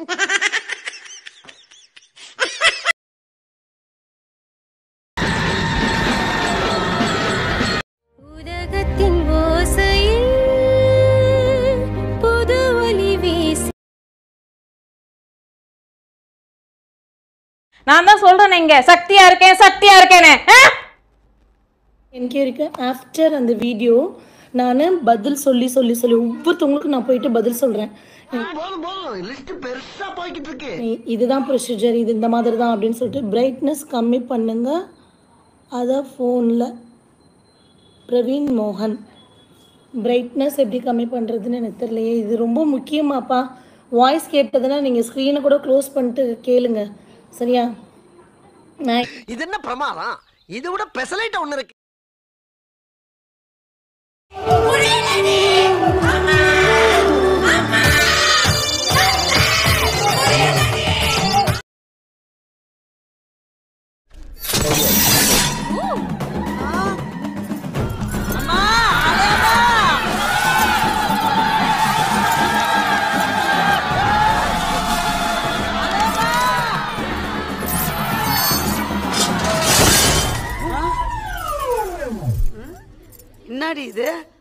நான் தான் சொல்றேன் இங்க சக்தியா இருக்கேன்னு. எனக்கு இருக்கு ஆஃப்டர் அந்த வீடியோ நான் பதில் சொல்லி ஒவ்வொருத்தவங்களுக்கும் நான் போயிட்டு பதில் சொல்றேன். இதுதான் ப்ரொசீஜர், இது இந்த மாதிரி தான் அப்படின்னு சொல்லிட்டு பிரைட்னஸ் கம்மி பண்ணுங்க. அதான் ஃபோனில் பிரவீன் மோகன் பிரைட்னஸ் எப்படி கம்மி பண்ணுறதுன்னு எனக்கு தெரியலையே. இது ரொம்ப முக்கியமாப்பா. வாய்ஸ் கேட்டதுன்னா நீங்கள் ஸ்க்ரீனை கூட க்ளோஸ் பண்ணிட்டு கேளுங்க, சரியா? இது என்ன பிரமாதம்? இது விட பெசலைட் ஒன்று இருக்கு. என்னடி இது?